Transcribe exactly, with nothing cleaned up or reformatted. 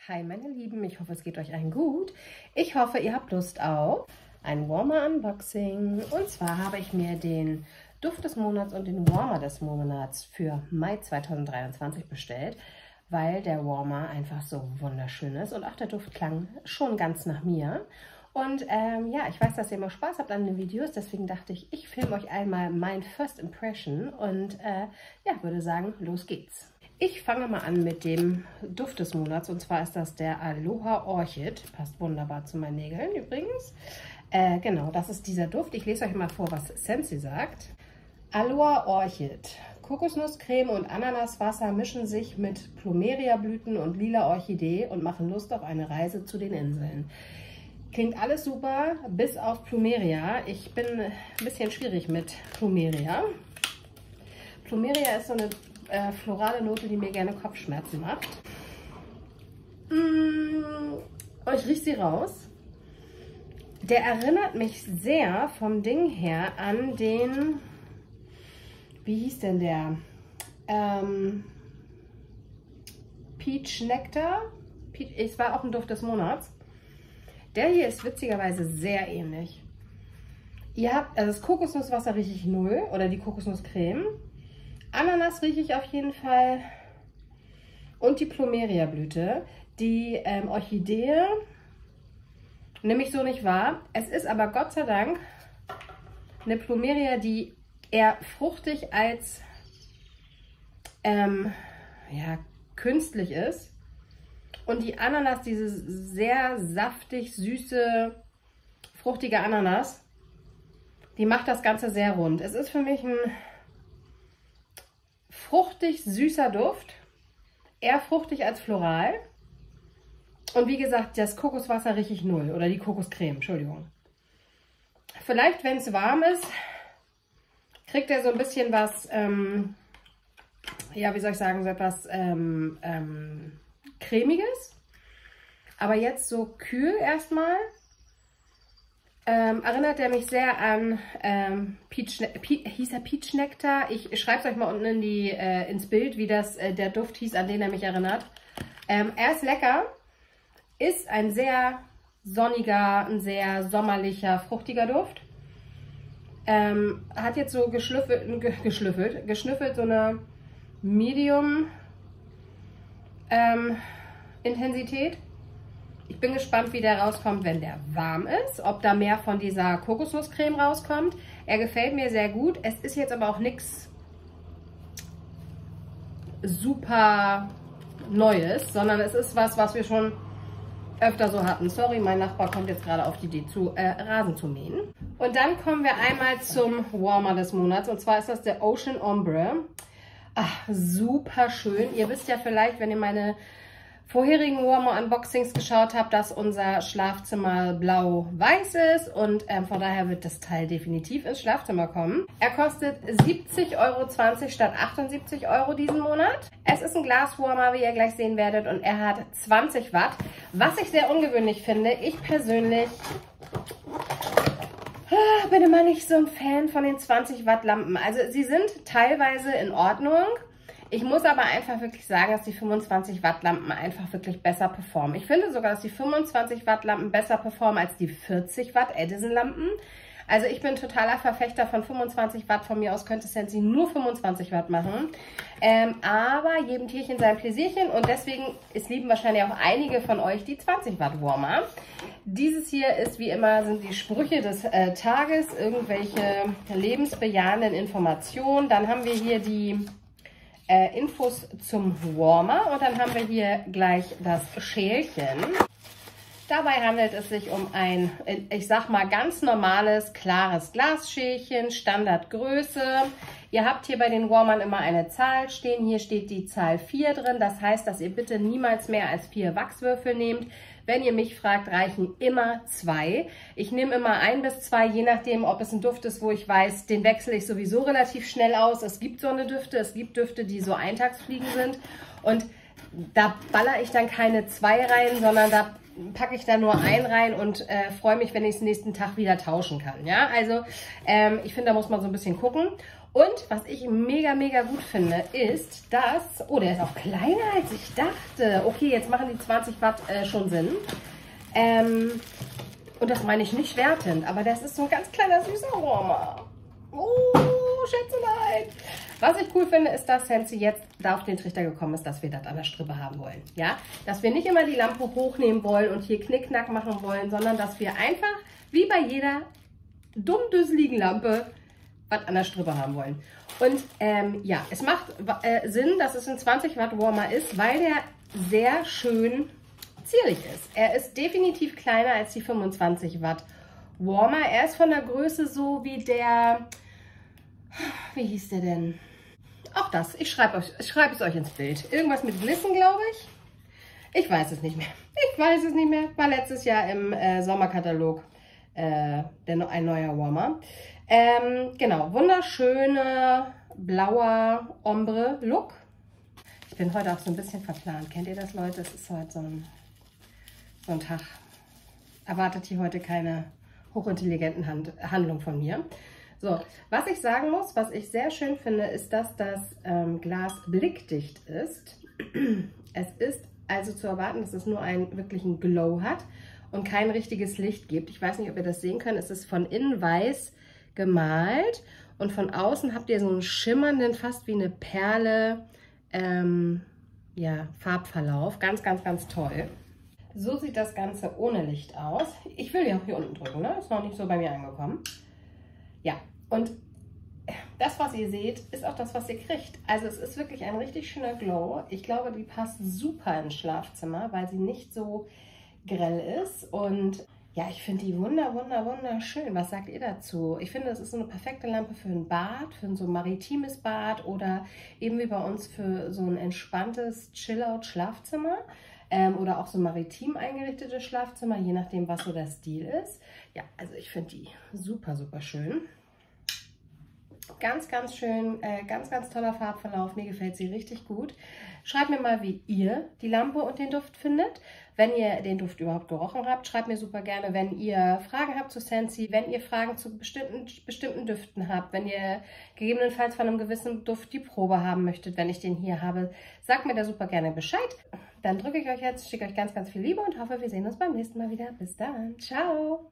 Hi meine Lieben, ich hoffe es geht euch allen gut. Ich hoffe ihr habt Lust auf ein Warmer Unboxing. Und zwar habe ich mir den Duft des Monats und den Warmer des Monats für Mai zweitausenddreiundzwanzig bestellt, weil der Warmer einfach so wunderschön ist und auch der Duft klang schon ganz nach mir. Und ähm, ja, ich weiß, dass ihr immer Spaß habt an den Videos, deswegen dachte ich, ich filme euch einmal mein First Impression und äh, ja, würde sagen, los geht's. Ich fange mal an mit dem Duft des Monats und zwar ist das der Aloha Orchid. Passt wunderbar zu meinen Nägeln übrigens. Äh, genau, das ist dieser Duft. Ich lese euch mal vor, was Scentsy sagt. Aloha Orchid. Kokosnusscreme und Ananaswasser mischen sich mit Plumeria-Blüten und lila Orchidee und machen Lust auf eine Reise zu den Inseln. Klingt alles super, bis auf Plumeria. Ich bin ein bisschen schwierig mit Plumeria. Plumeria ist so eine äh, florale Note, die mir gerne Kopfschmerzen macht. Mmh, ich rieche sie raus. Der erinnert mich sehr vom Ding her an den, wie hieß denn der? Ähm, Peach Nectar. Peach, es war auch ein Duft des Monats. Der hier ist witzigerweise sehr ähnlich. Ihr habt, also das Kokosnusswasser rieche ich null oder die Kokosnusscreme. Ananas rieche ich auf jeden Fall. Und die Plumeria-Blüte. Die ähm, Orchidee nehme ich so nicht wahr. Es ist aber Gott sei Dank eine Plumeria, die eher fruchtig als ähm, ja, künstlich ist. Und die Ananas, diese sehr saftig, süße, fruchtige Ananas, die macht das Ganze sehr rund. Es ist für mich ein fruchtig, süßer Duft. Eher fruchtig als floral. Und wie gesagt, das Kokoswasser rieche ich null. Oder die Kokoscreme, Entschuldigung. Vielleicht, wenn es warm ist, kriegt er so ein bisschen was, ähm, ja, wie soll ich sagen, so etwas ähm, ähm, cremiges. Aber jetzt so kühl erstmal. Ähm, erinnert er mich sehr an ähm, Peach, Pe hieß er Peach Nectar. Ich schreibe es euch mal unten in die, äh, ins Bild, wie das äh, der Duft hieß, an den er mich erinnert. Ähm, er ist lecker. Ist ein sehr sonniger, ein sehr sommerlicher, fruchtiger Duft. Ähm, hat jetzt so geschlüffelt, ge geschlüffelt, geschnüffelt so eine Medium ähm, Intensität. Ich bin gespannt, wie der rauskommt, wenn der warm ist. Ob da mehr von dieser Kokosnusscreme rauskommt. Er gefällt mir sehr gut. Es ist jetzt aber auch nichts super Neues, sondern es ist was, was wir schon öfter so hatten. Sorry, mein Nachbar kommt jetzt gerade auf die Idee, zu äh, Rasen zu mähen. Und dann kommen wir einmal zum Warmer des Monats. Und zwar ist das der Ocean Ombre. Ach, super schön. Ihr wisst ja vielleicht, wenn ihr meine vorherigen Warmer-Unboxings geschaut habt, dass unser Schlafzimmer blau-weiß ist. Und ähm, von daher wird das Teil definitiv ins Schlafzimmer kommen. Er kostet siebzig Euro zwanzig statt achtundsiebzig Euro diesen Monat. Es ist ein Glaswarmer, wie ihr gleich sehen werdet. Und er hat zwanzig Watt. Was ich sehr ungewöhnlich finde, ich persönlich bin immer nicht so ein Fan von den zwanzig Watt Lampen. Also sie sind teilweise in Ordnung. Ich muss aber einfach wirklich sagen, dass die fünfundzwanzig Watt Lampen einfach wirklich besser performen. Ich finde sogar, dass die fünfundzwanzig Watt Lampen besser performen als die vierzig Watt Edison Lampen. Also ich bin totaler Verfechter von fünfundzwanzig Watt. Von mir aus könnte Scentsy nur fünfundzwanzig Watt machen. Ähm, aber jedem Tierchen sein Pläsierchen. Und deswegen, es lieben wahrscheinlich auch einige von euch die zwanzig Watt Warmer. Dieses hier ist wie immer, sind die Sprüche des äh, Tages, irgendwelche lebensbejahenden Informationen. Dann haben wir hier die äh, Infos zum Warmer. Und dann haben wir hier gleich das Schälchen. Dabei handelt es sich um ein, ich sag mal, ganz normales, klares Glasschälchen, Standardgröße. Ihr habt hier bei den Warmern immer eine Zahl stehen. Hier steht die Zahl vier drin. Das heißt, dass ihr bitte niemals mehr als vier Wachswürfel nehmt. Wenn ihr mich fragt, reichen immer zwei. Ich nehme immer ein bis zwei, je nachdem, ob es ein Duft ist, wo ich weiß, den wechsle ich sowieso relativ schnell aus. Es gibt so eine Düfte, es gibt Düfte, die so Eintagsfliegen sind. Und da baller ich dann keine zwei rein, sondern da packe ich da nur ein rein und äh, freue mich, wenn ich es nächsten Tag wieder tauschen kann. Ja, also ähm, ich finde, da muss man so ein bisschen gucken. Und was ich mega, mega gut finde, ist, dass... Oh, der ist auch kleiner, als ich dachte. Okay, jetzt machen die zwanzig Watt äh, schon Sinn. Ähm, und das meine ich nicht wertend, aber das ist so ein ganz kleiner, süßer Warmer. Oh, Schätzelein. Was ich cool finde, ist, dass Scentsy jetzt da auf den Trichter gekommen ist, dass wir das an der Strippe haben wollen. Ja? Dass wir nicht immer die Lampe hochnehmen wollen und hier Knickknack machen wollen, sondern dass wir einfach, wie bei jeder dumm-düsseligen Lampe, was an der Strippe haben wollen. Und ähm, ja, es macht äh, Sinn, dass es ein zwanzig Watt Warmer ist, weil der sehr schön zierlich ist. Er ist definitiv kleiner als die fünfundzwanzig Watt Warmer. Er ist von der Größe so wie der, wie hieß der denn? Auch das, ich schreibe euch, ich schreibe es euch ins Bild. Irgendwas mit Glissen, glaube ich. Ich weiß es nicht mehr. Ich weiß es nicht mehr. War letztes Jahr im äh, Sommerkatalog äh, der, ein neuer Warmer. Ähm, genau, wunderschöner blauer Ombre-Look. Ich bin heute auch so ein bisschen verplant. Kennt ihr das, Leute? Es ist heute so ein, so ein Tag. Erwartet hier heute keine hochintelligenten Hand, Handlungen von mir. So, was ich sagen muss, was ich sehr schön finde, ist, dass das ähm, Glas blickdicht ist. Es ist also zu erwarten, dass es nur einen wirklichen Glow hat und kein richtiges Licht gibt. Ich weiß nicht, ob ihr das sehen könnt. Es ist von innen weiß gemalt und von außen habt ihr so einen schimmernden, fast wie eine Perle, ähm, ja, Farbverlauf. Ganz, ganz, ganz toll. So sieht das Ganze ohne Licht aus. Ich will ja auch hier unten drücken, ne? Ist noch nicht so bei mir angekommen. Ja, und das, was ihr seht, ist auch das, was ihr kriegt. Also es ist wirklich ein richtig schöner Glow. Ich glaube, die passt super ins Schlafzimmer, weil sie nicht so grell ist. Und ja, ich finde die wunder, wunder, wunderschön. Was sagt ihr dazu? Ich finde, das ist so eine perfekte Lampe für ein Bad, für so ein maritimes Bad oder eben wie bei uns für so ein entspanntes Chill-Out-Schlafzimmer. Ähm, oder auch so maritim eingerichtetes Schlafzimmer, je nachdem, was so der Stil ist. Ja, also ich finde die super, super schön. Ganz, ganz schön, äh, ganz, ganz toller Farbverlauf. Mir gefällt sie richtig gut. Schreibt mir mal, wie ihr die Lampe und den Duft findet. Wenn ihr den Duft überhaupt gerochen habt, schreibt mir super gerne. Wenn ihr Fragen habt zu Scentsy, wenn ihr Fragen zu bestimmten, bestimmten Düften habt, wenn ihr gegebenenfalls von einem gewissen Duft die Probe haben möchtet, wenn ich den hier habe, sagt mir da super gerne Bescheid. Dann drücke ich euch jetzt, schicke euch ganz, ganz viel Liebe und hoffe, wir sehen uns beim nächsten Mal wieder. Bis dann. Ciao.